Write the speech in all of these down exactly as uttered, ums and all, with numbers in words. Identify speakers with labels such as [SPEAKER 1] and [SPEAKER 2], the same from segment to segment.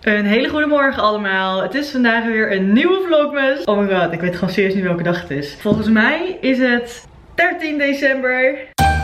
[SPEAKER 1] Een hele goede morgen allemaal. Het is vandaag weer een nieuwe vlogmas. Oh my god, ik weet gewoon serieus niet welke dag het is. Volgens mij is het dertien december.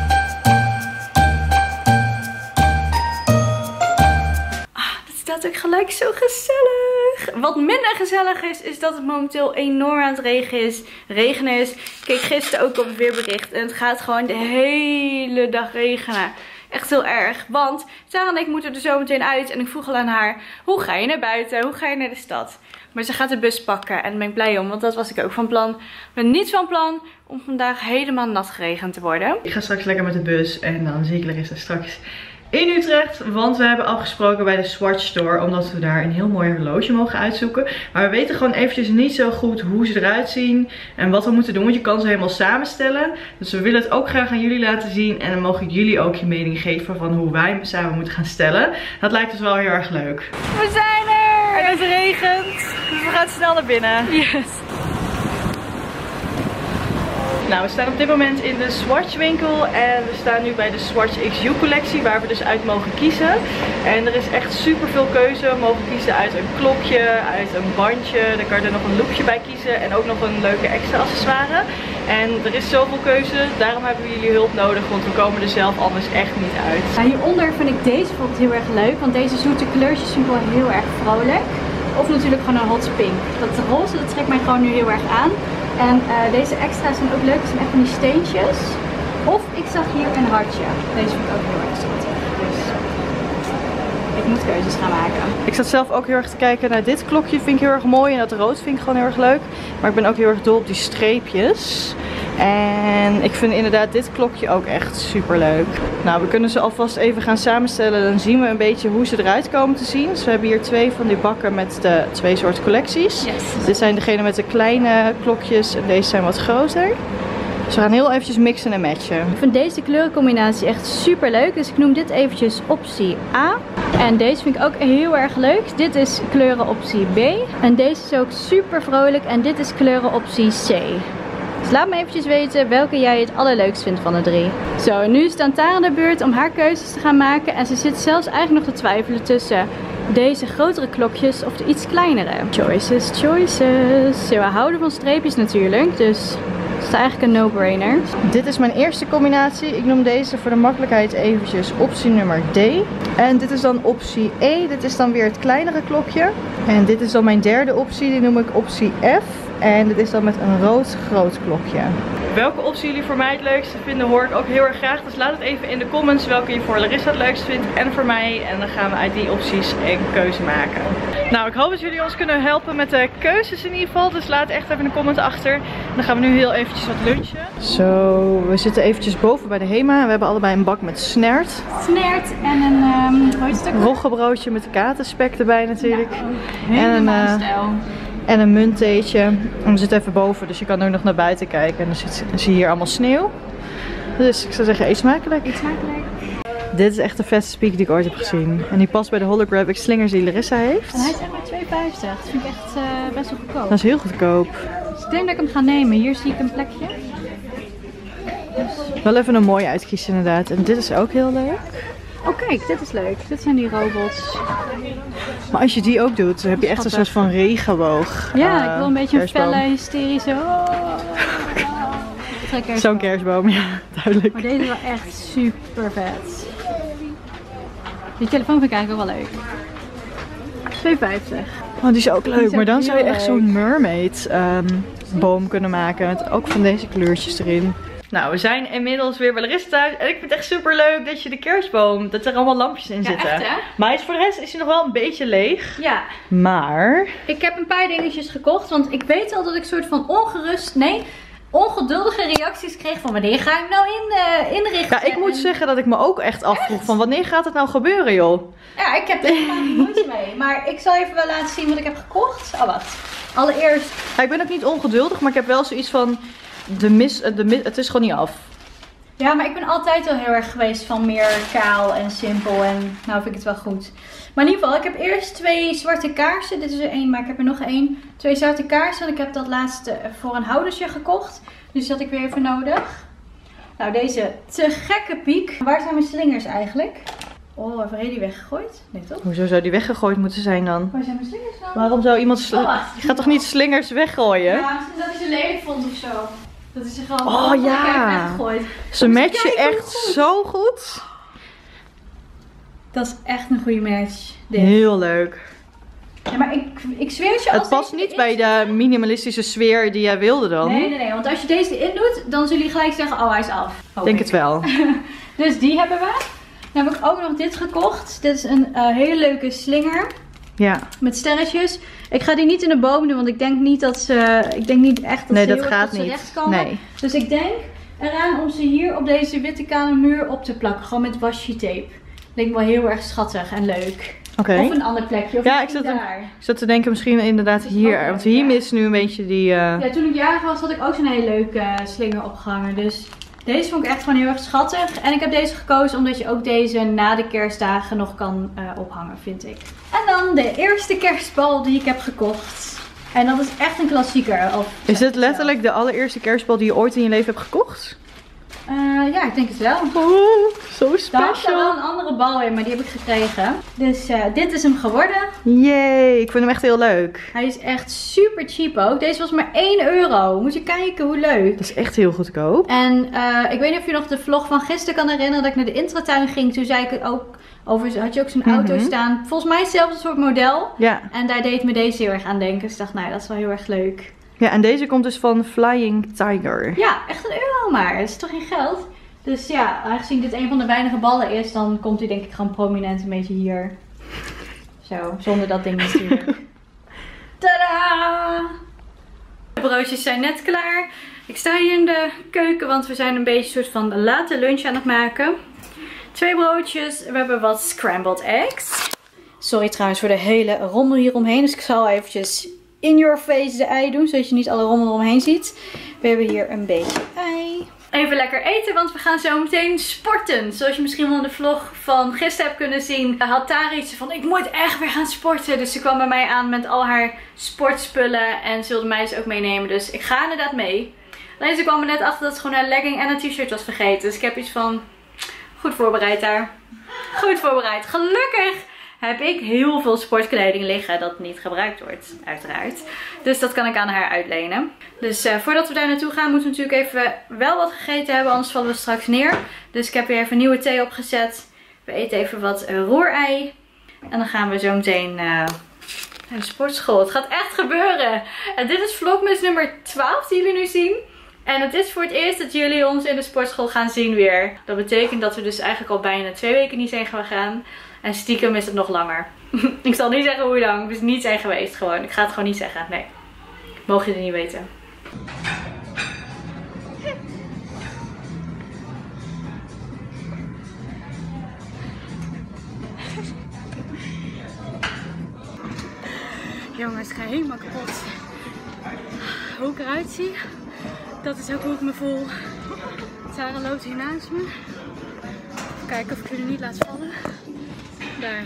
[SPEAKER 2] Ah, dat staat ook gelijk zo gezellig. Wat minder gezellig is, is dat het momenteel enorm aan het regen is. Regenen is. Ik keek gisteren ook op het weerbericht en het gaat gewoon de hele dag regenen. Echt heel erg, want Sarah en ik moeten er zo meteen uit. En ik vroeg al aan haar, hoe ga je naar buiten? Hoe ga je naar de stad? Maar ze gaat de bus pakken en daar ben ik blij om, want dat was ik ook van plan. Ik ben niet van plan om vandaag helemaal nat geregend te worden.
[SPEAKER 1] Ik ga straks lekker met de bus en dan zie ik Larissa straks in Utrecht, want we hebben afgesproken bij de Swatch Store, omdat we daar een heel mooi horloge mogen uitzoeken. Maar we weten gewoon eventjes niet zo goed hoe ze eruit zien en wat we moeten doen, want je kan ze helemaal samenstellen. Dus we willen het ook graag aan jullie laten zien en dan mogen jullie ook je mening geven van hoe wij hem samen moeten gaan stellen. Dat lijkt ons wel heel erg leuk.
[SPEAKER 2] We zijn er!
[SPEAKER 1] En het regent, dus we gaan snel naar binnen.
[SPEAKER 2] Yes!
[SPEAKER 1] Nou, we staan op dit moment in de Swatch winkel en we staan nu bij de Swatch X U collectie waar we dus uit mogen kiezen. En er is echt super veel keuze. We mogen kiezen uit een klokje, uit een bandje, daar kan je er nog een loopje bij kiezen en ook nog een leuke extra accessoire. En er is zoveel keuze, daarom hebben we jullie hulp nodig, want we komen er zelf anders echt niet uit.
[SPEAKER 2] Nou, hieronder vind ik deze bijvoorbeeld heel erg leuk, want deze zoete kleurtjes vind ik wel heel erg vrolijk. Of natuurlijk gewoon een hot pink. Dat roze, dat trekt mij gewoon nu heel erg aan. En uh, deze extra's zijn ook leuk, het zijn echt van die steentjes. Of ik zag hier een hartje. Deze vind ik ook heel erg schattig. Dus ik moet keuzes gaan maken.
[SPEAKER 1] Ik zat zelf ook heel erg te kijken naar dit klokje, vind ik heel erg mooi. En dat rood vind ik gewoon heel erg leuk. Maar ik ben ook heel erg dol op die streepjes. En ik vind inderdaad dit klokje ook echt super leuk. Nou, we kunnen ze alvast even gaan samenstellen. Dan zien we een beetje hoe ze eruit komen te zien. Dus we hebben hier twee van die bakken met de twee soorten collecties.
[SPEAKER 2] Yes.
[SPEAKER 1] Dit zijn degene met de kleine klokjes en deze zijn wat groter. Dus we gaan heel eventjes mixen en matchen.
[SPEAKER 2] Ik vind deze kleurencombinatie echt super leuk. Dus ik noem dit eventjes optie A. En deze vind ik ook heel erg leuk. Dit is kleurenoptie B. En deze is ook super vrolijk. En dit is kleurenoptie C. Dus laat me eventjes weten welke jij het allerleukst vindt van de drie. Zo, nu is het aan Tara de beurt om haar keuzes te gaan maken. En ze zit zelfs eigenlijk nog te twijfelen tussen deze grotere klokjes of de iets kleinere. Choices, choices. Ja, we houden van streepjes natuurlijk, dus het is eigenlijk een no-brainer.
[SPEAKER 1] Dit is mijn eerste combinatie. Ik noem deze voor de makkelijkheid eventjes optie nummer D. En dit is dan optie E. Dit is dan weer het kleinere klokje. En dit is dan mijn derde optie. Die noem ik optie F. En dit is dan met een rood groot klokje. Welke optie jullie voor mij het leukste vinden hoor ik ook heel erg graag. Dus laat het even in de comments welke je voor Larissa het leukst vindt en voor mij. En dan gaan we uit die opties een keuze maken. Nou, ik hoop dat jullie ons kunnen helpen met de keuzes in ieder geval. Dus laat echt even een comment achter. En dan gaan we nu heel eventjes wat lunchen. Zo, we zitten eventjes boven bij de Hema. We hebben allebei een bak met snert.
[SPEAKER 2] Snert en een um, hoe heet het ook?
[SPEAKER 1] Roggebroodje met katerspek erbij natuurlijk.
[SPEAKER 2] Ja,
[SPEAKER 1] en een uh,
[SPEAKER 2] stijl.
[SPEAKER 1] En een munttheetje. En we zitten even boven, dus je kan ook nog naar buiten kijken. En dan, zit, dan zie je hier allemaal sneeuw. Dus ik zou zeggen, eet smakelijk.
[SPEAKER 2] Eet smakelijk.
[SPEAKER 1] Dit is echt de vetste speaker die ik ooit heb gezien. En die past bij de holographic slingers die Larissa heeft.
[SPEAKER 2] En hij is echt maar twee vijftig. Dat vind ik echt uh, best wel goedkoop.
[SPEAKER 1] Dat is heel goedkoop.
[SPEAKER 2] Dus ik denk dat ik hem ga nemen. Hier zie ik een plekje.
[SPEAKER 1] Dus... Wel even een mooi uitkiezen inderdaad. En dit is ook heel leuk.
[SPEAKER 2] Oh kijk, dit is leuk. Dit zijn die robots.
[SPEAKER 1] Maar als je die ook doet, dan heb je echt een soort van regenboog.
[SPEAKER 2] Ja,
[SPEAKER 1] uh,
[SPEAKER 2] ik wil een beetje
[SPEAKER 1] kerstboom.
[SPEAKER 2] een felle, hysterische... Oh, oh.
[SPEAKER 1] Zo'n kerstboom, ja, duidelijk.
[SPEAKER 2] Maar deze is wel echt super vet. Die telefoon vind ik eigenlijk ook wel leuk. twee vijftig.
[SPEAKER 1] Oh, die is ook leuk.
[SPEAKER 2] Is ook
[SPEAKER 1] maar dan zou je echt
[SPEAKER 2] leuk.
[SPEAKER 1] zo'n mermaid um, boom kunnen maken. Met ook van deze kleurtjes erin. Nou, we zijn inmiddels weer bij Larissa thuis. En ik vind het echt super leuk dat je de kerstboom, dat er allemaal lampjes in
[SPEAKER 2] Ja,
[SPEAKER 1] zitten.
[SPEAKER 2] echt, hè?
[SPEAKER 1] Maar is voor de rest is hij nog wel een beetje leeg.
[SPEAKER 2] Ja.
[SPEAKER 1] Maar...
[SPEAKER 2] Ik heb een paar dingetjes gekocht. Want ik weet al dat ik soort van ongerust... Nee... ongeduldige reacties kreeg van wanneer ga ik nou in, uh, inrichten.
[SPEAKER 1] Ja, ik moet
[SPEAKER 2] en...
[SPEAKER 1] zeggen dat ik me ook echt afvroeg echt? van wanneer gaat het nou gebeuren, joh?
[SPEAKER 2] Ja, ik heb er helemaal niet moeite mee. Maar ik zal even wel laten zien wat ik heb gekocht. Oh, wacht. Allereerst...
[SPEAKER 1] Ja, ik ben ook niet ongeduldig, maar ik heb wel zoiets van... De mis, de mis, het is gewoon niet af.
[SPEAKER 2] Ja, maar ik ben altijd wel heel erg geweest van meer kaal en simpel. En nou vind ik het wel goed. Maar in ieder geval, ik heb eerst twee zwarte kaarsen. Dit is er één, maar ik heb er nog één. Twee zwarte kaarsen. En ik heb dat laatste voor een houdersje gekocht. Dus dat had ik weer even nodig. Nou, deze te gekke piek. Waar zijn mijn slingers eigenlijk? Oh, heeft Ray die weggegooid? Nee, toch?
[SPEAKER 1] Hoezo zou die weggegooid moeten zijn dan?
[SPEAKER 2] Waar zijn mijn slingers dan?
[SPEAKER 1] Waarom zou iemand... Sl
[SPEAKER 2] Oh,
[SPEAKER 1] je gaat toch niet slingers weggooien?
[SPEAKER 2] Ja, misschien dat hij ze lelijk vond of zo. Dat is ze gewoon
[SPEAKER 1] Oh ja.
[SPEAKER 2] weggegooid.
[SPEAKER 1] Ze matchen echt zo goed.
[SPEAKER 2] Dat is echt een goede match. Dit.
[SPEAKER 1] Heel leuk.
[SPEAKER 2] Ja, maar ik, ik zweer het je, als
[SPEAKER 1] Het past
[SPEAKER 2] deze
[SPEAKER 1] niet
[SPEAKER 2] erin
[SPEAKER 1] bij de minimalistische sfeer die jij wilde dan.
[SPEAKER 2] Nee, nee, nee. Want als je deze erin doet, dan zullen jullie gelijk zeggen, oh, hij is af.
[SPEAKER 1] Ik denk het wel.
[SPEAKER 2] Dus die hebben we. Dan heb ik ook nog dit gekocht. Dit is een uh, hele leuke slinger.
[SPEAKER 1] Ja.
[SPEAKER 2] Met sterretjes. Ik ga die niet in de boom doen, want ik denk niet dat ze... Ik denk niet echt dat
[SPEAKER 1] Nee,
[SPEAKER 2] ze
[SPEAKER 1] dat
[SPEAKER 2] heel erg
[SPEAKER 1] gaat
[SPEAKER 2] tot z'n
[SPEAKER 1] niet.
[SPEAKER 2] recht komen.
[SPEAKER 1] Nee.
[SPEAKER 2] Dus ik denk eraan om ze hier op deze witte kale muur op te plakken. Gewoon met washi tape. Lijkt me wel heel erg schattig en leuk.
[SPEAKER 1] Oké.
[SPEAKER 2] Of een ander plekje. Of
[SPEAKER 1] Ja, ik
[SPEAKER 2] misschien
[SPEAKER 1] zat,
[SPEAKER 2] daar.
[SPEAKER 1] ik zat te denken misschien inderdaad
[SPEAKER 2] Dat is
[SPEAKER 1] hier.
[SPEAKER 2] ook
[SPEAKER 1] Want
[SPEAKER 2] leuk,
[SPEAKER 1] hier
[SPEAKER 2] ja.
[SPEAKER 1] mist nu een beetje die... uh...
[SPEAKER 2] Ja, toen ik jarig was had ik ook zo'n hele leuke uh, slinger opgehangen. Dus deze vond ik echt gewoon heel erg schattig. En ik heb deze gekozen omdat je ook deze na de kerstdagen nog kan uh, ophangen, vind ik. En dan de eerste kerstbal die ik heb gekocht. En dat is echt een klassieker. Of
[SPEAKER 1] Is dit letterlijk de allereerste kerstbal die je ooit in je leven hebt gekocht?
[SPEAKER 2] Uh, ja, ik denk het wel.
[SPEAKER 1] Oh, zo
[SPEAKER 2] Daar had er
[SPEAKER 1] special.
[SPEAKER 2] wel een andere bal in, maar die heb ik gekregen. Dus uh, dit is hem geworden.
[SPEAKER 1] Yay, ik vind hem echt heel leuk.
[SPEAKER 2] Hij is echt super cheap ook. Deze was maar één euro. Moet je kijken hoe leuk.
[SPEAKER 1] Dat is echt heel goedkoop.
[SPEAKER 2] En uh, ik weet niet of je nog de vlog van gisteren kan herinneren dat ik naar de intratuin ging. Toen zei ik het ook over, had je ook zo'n
[SPEAKER 1] Mm-hmm.
[SPEAKER 2] auto staan. Volgens mij hetzelfde soort model.
[SPEAKER 1] Ja.
[SPEAKER 2] En daar deed me deze heel erg aan denken. Dus ik dacht, nou dat is wel heel erg leuk.
[SPEAKER 1] Ja, en deze komt dus van Flying Tiger.
[SPEAKER 2] Ja, echt een euro maar. Dat is toch geen geld? Dus ja, aangezien dit een van de weinige ballen is, dan komt hij denk ik gewoon prominent een beetje hier. Zo, zonder dat ding natuurlijk. Tadaa! De broodjes zijn net klaar. Ik sta hier in de keuken, want we zijn een beetje een soort van late lunch aan het maken. Twee broodjes. We hebben wat scrambled eggs. Sorry trouwens voor de hele rommel hieromheen. Dus ik zal eventjes in your face de ei doen, zodat je niet alle rommel eromheen ziet. We hebben hier een beetje ei. Even lekker eten, want we gaan zo meteen sporten. Zoals je misschien wel in de vlog van gisteren hebt kunnen zien, had Tara iets van, ik moet echt weer gaan sporten. Dus ze kwam bij mij aan met al haar sportspullen en ze wilde mij dus ook meenemen. Dus ik ga inderdaad mee. Alleen ze kwam er net achter dat ze gewoon haar legging en een t-shirt was vergeten. Dus ik heb iets van, goed voorbereid daar. Goed voorbereid. Gelukkig heb ik heel veel sportkleding liggen dat niet gebruikt wordt, uiteraard. Dus dat kan ik aan haar uitlenen. Dus uh, voordat we daar naartoe gaan, moeten we natuurlijk even wel wat gegeten hebben, anders vallen we straks neer. Dus ik heb weer even een nieuwe thee opgezet. We eten even wat uh, roerei. En dan gaan we zo meteen uh, naar de sportschool. Het gaat echt gebeuren. En dit is vlogmas nummer twaalf die jullie nu zien. En het is voor het eerst dat jullie ons in de sportschool gaan zien weer. Dat betekent dat we dus eigenlijk al bijna twee weken niet zijn gegaan. En stiekem is het nog langer. Ik zal niet zeggen hoe lang. We zijn niet zijn geweest gewoon. Ik ga het gewoon niet zeggen. Nee. Mogen jullie niet weten. Jongens, ik ga helemaal kapot. Hoe ik eruit zie, dat is ook hoe ik me voel. Sarah loopt hier naast me. Even kijken of ik jullie niet laat vallen. Daar.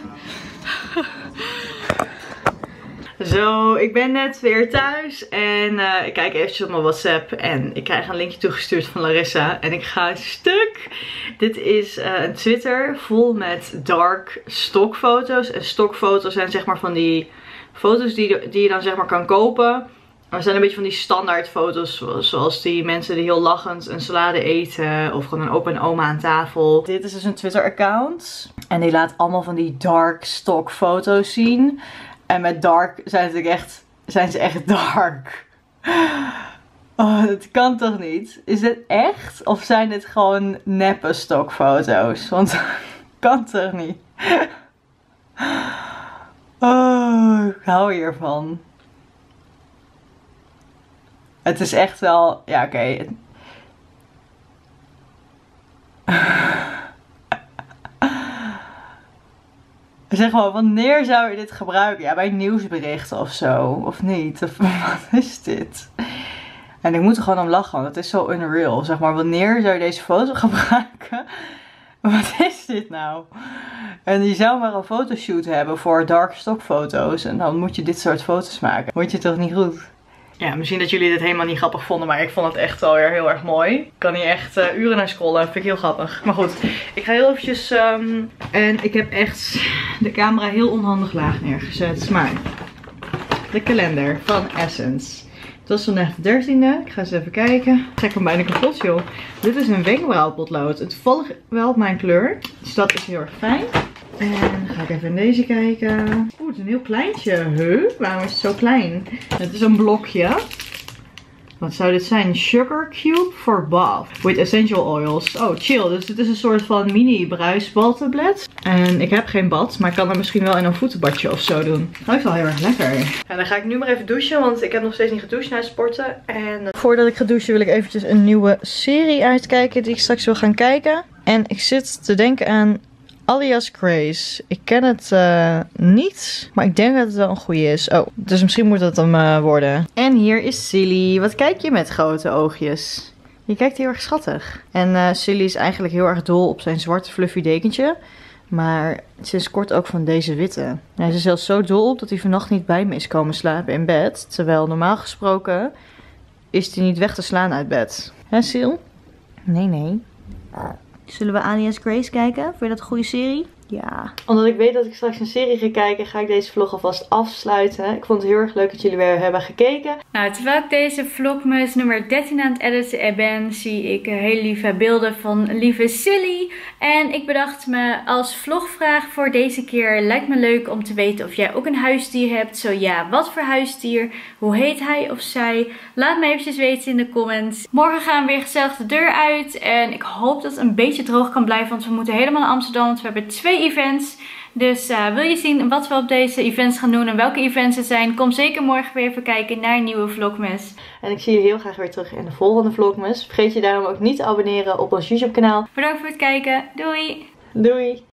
[SPEAKER 1] Zo, ik ben net weer thuis en uh, ik kijk eventjes op mijn WhatsApp en ik krijg een linkje toegestuurd van Larissa en ik ga stuk. Dit is uh, een Twitter vol met dark stockfoto's. En stockfoto's zijn zeg maar van die foto's die, die je dan zeg maar kan kopen. Er zijn een beetje van die standaard foto's, zoals die mensen die heel lachend een salade eten of gewoon een opa en oma aan tafel. Dit is dus een Twitter account en die laat allemaal van die dark stock foto's zien. En met dark zijn ze echt, zijn ze echt dark. Oh, dat kan toch niet? Is dit echt? Of zijn dit gewoon neppe stokfoto's? Want dat kan toch niet? Oh, ik hou hiervan. Het is echt wel... Ja, oké. Okay. Zeg maar, wanneer zou je dit gebruiken? Ja, bij nieuwsberichten of zo. Of niet? Of wat is dit? En ik moet er gewoon om lachen, want het is zo unreal. Zeg maar, wanneer zou je deze foto gebruiken? Wat is dit nou? En je zou maar een fotoshoot hebben voor dark stock foto's. En dan moet je dit soort foto's maken. Moet je toch niet goed? Ja, misschien dat jullie dit helemaal niet grappig vonden, maar ik vond het echt wel weer heel erg mooi. Ik kan hier echt uh, uren naar scrollen, vind ik heel grappig. Maar goed, ik ga heel eventjes... Um... En ik heb echt de camera heel onhandig laag neergezet. Maar de kalender van Essence. Het was vandaag de dertiende. Ik ga eens even kijken. Ik trek hem bijna kapot, joh. Dit is een wenkbrauwpotlood. Het valt wel op mijn kleur. Dus dat is heel erg fijn. En dan ga ik even in deze kijken. Oeh, het is een heel kleintje. Huh? Waarom is het zo klein? Het is een blokje. Wat zou dit zijn? Sugar Cube for Bath. With essential oils. Oh, chill. Dus het is een soort van mini bruisbaltablet. En ik heb geen bad, maar ik kan er misschien wel in een voetenbadje of zo doen. Het ruikt wel heel erg lekker. En dan ga ik nu maar even douchen, want ik heb nog steeds niet gedoucht na het sporten. En voordat ik ga douchen wil ik eventjes een nieuwe serie uitkijken die ik straks wil gaan kijken. En ik zit te denken aan Alias Grace. Ik ken het uh, niet, maar ik denk dat het wel een goede is. Oh, dus misschien moet het hem uh, worden. En hier is Silly. Wat kijk je met grote oogjes? Je kijkt heel erg schattig. En uh, Silly is eigenlijk heel erg dol op zijn zwarte fluffy dekentje. Maar sinds kort ook van deze witte. Hij is er zelfs zo dol op dat hij vannacht niet bij me is komen slapen in bed. Terwijl normaal gesproken is hij niet weg te slaan uit bed. Hè, Sil? Nee, nee. Zullen we Alias Grace kijken? Vind je dat een goede serie? Ja. Omdat ik weet dat ik straks een serie ga kijken, ga ik deze vlog alvast afsluiten. Ik vond het heel erg leuk dat jullie weer hebben gekeken.
[SPEAKER 2] Nou, terwijl ik deze vlogmas nummer dertien aan het editen ben, zie ik hele lieve beelden van lieve Silly. En ik bedacht me als vlogvraag voor deze keer, lijkt me leuk om te weten of jij ook een huisdier hebt. Zo ja, wat voor huisdier? Hoe heet hij of zij? Laat me eventjes weten in de comments. Morgen gaan we weer gezellig de deur uit. En ik hoop dat het een beetje droog kan blijven, want we moeten helemaal naar Amsterdam. Want we hebben twee events. Dus uh, wil je zien wat we op deze events gaan doen en welke events het zijn, kom zeker morgen weer even kijken naar een nieuwe vlogmas.
[SPEAKER 1] En ik zie je heel graag weer terug in de volgende vlogmas. Vergeet je daarom ook niet te abonneren op ons YouTube kanaal.
[SPEAKER 2] Bedankt voor het kijken. Doei!
[SPEAKER 1] Doei!